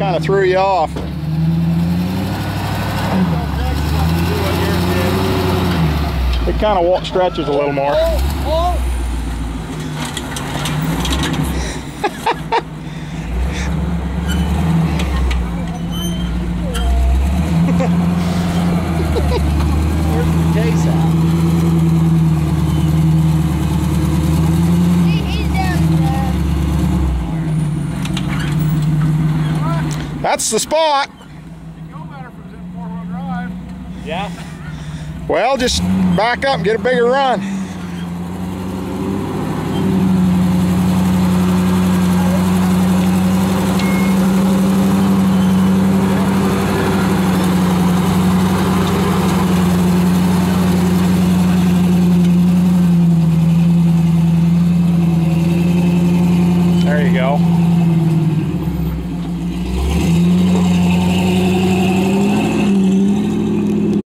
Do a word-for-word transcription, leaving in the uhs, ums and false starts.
Kind of threw you off. It kind of walk stretches a little more. Where's the case at? That's the spot. Yeah. Well, just back up and get a bigger run.